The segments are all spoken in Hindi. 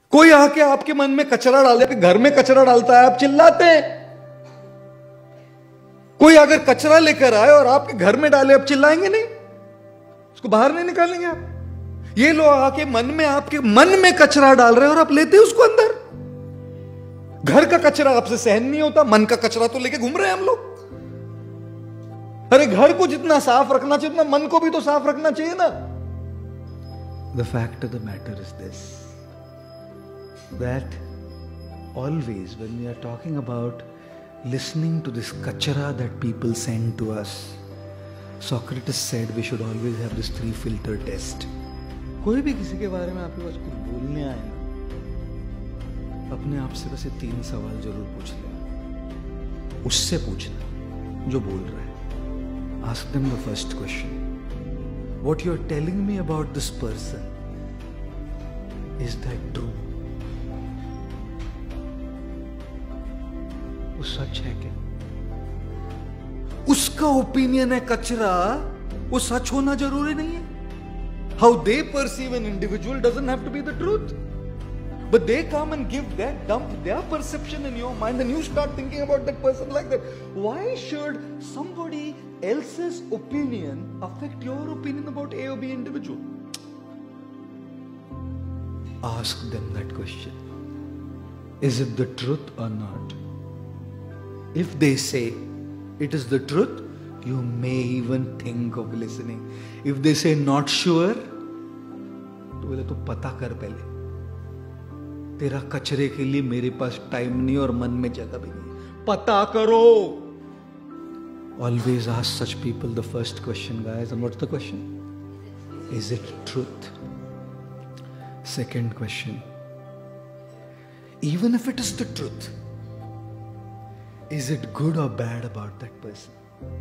कोई आके आपके मन में कचरा डाल दे, घर में कचरा डालता है, आप चिल्लाते हैं। कोई अगर कचरा लेकर आए और आपके घर में डाले, आप चिल्लाएंगे नहीं? उसको बाहर नहीं निकालेंगे आप? ये लोग आके आपके मन में कचरा डाल रहे हैं और आप लेते हैं उसको अंदर। घर का कचरा आपसे सहन नहीं होता, मन का कचरा तो लेके घूम रहे हैं हम लोग। अरे घर को जितना साफ रखना चाहिए उतना मन को भी तो साफ रखना चाहिए ना। The fact of the matter is this, that always when we are talking about listening to this kachara that people send to us, Socrates said we should always have this 3 filter test. कोई भी किसी के बारे में आपके पास कुछ बोलने आए ना, अपने आप से बस ये 3 सवाल जरूर पूछ लेना। उससे पूछना जो बोल रहा है। Ask them the first question. What you're telling me about this person, is that true? वो सच है क्या? उसका ओपिनियन है कचरा, वो सच होना जरूरी नहीं है। How they perceive an individual doesn't have to be the truth. But they come and give that, dump their perception in your mind, and you start thinking about that person like that. Why should somebody else's opinion affect your opinion about A or B individual? Ask them that question. Is it the truth or not? If they say it is the truth, you may even think of listening. If they say not sure, तो बोले तो पता कर पहले। तेरा कचरे के लिए मेरे पास टाइम नहीं और मन में जगह भी नहीं, पता करो। Always ask such people the first question, guys. And what's the question? Is it truth? Second question. Even if it is the truth, is it good or bad about that person?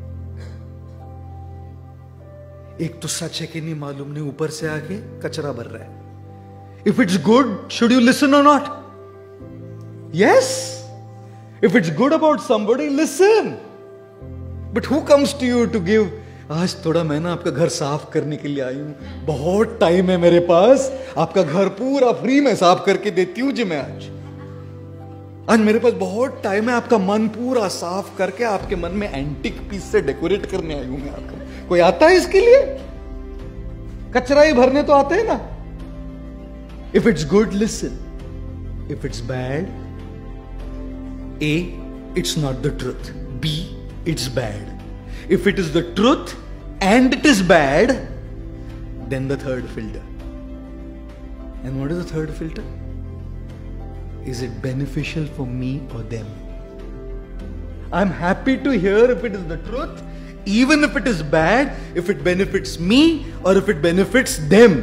एक तो सच है कि नहीं मालूम नहीं, ऊपर से आके कचरा भर रहा है। If it's good, should you listen or not? Yes. If it's good about somebody, listen. But who comes to you to give? आज थोड़ा मैं ना आपका घर साफ करने के लिए आई हूं, बहुत टाइम है मेरे पास, आपका घर पूरा फ्री में साफ करके देती हूं जी मैं आज मेरे पास बहुत टाइम है, आपका मन पूरा साफ करके आपके मन में एंटिक पीस से डेकोरेट करने आई हूं मैं आपको। कोई आता है इसके लिए? कचरा ही भरने तो आते हैं ना। If it's good, listen. If it's bad, A, it's not the truth. B, it's bad. If it is the truth and it is bad, then the third filter. And what is the third filter? Is it beneficial for me or them? I'm happy to hear if it is the truth, even if it is bad, if it benefits me or if it benefits them.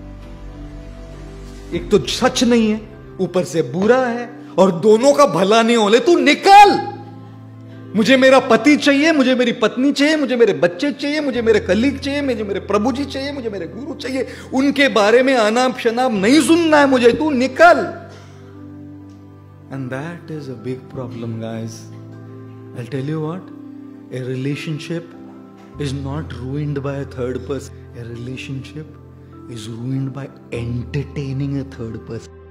एक तो सच नहीं है, ऊपर से बुरा है, और दोनों का भला नहीं होले, तू निकल। मुझे मेरा पति चाहिए, मुझे मेरी पत्नी चाहिए, मुझे मेरे बच्चे चाहिए, मुझे मेरे कलीग चाहिए, मुझे मेरे प्रभु जी चाहिए, मुझे मेरे गुरु चाहिए। उनके बारे में अनाप शनाप नहीं सुनना है मुझे, तू निकल। And that is a big problem, guys. I'll tell you what, a relationship is not ruined by a third person. A relationship is ruined by entertaining a third person.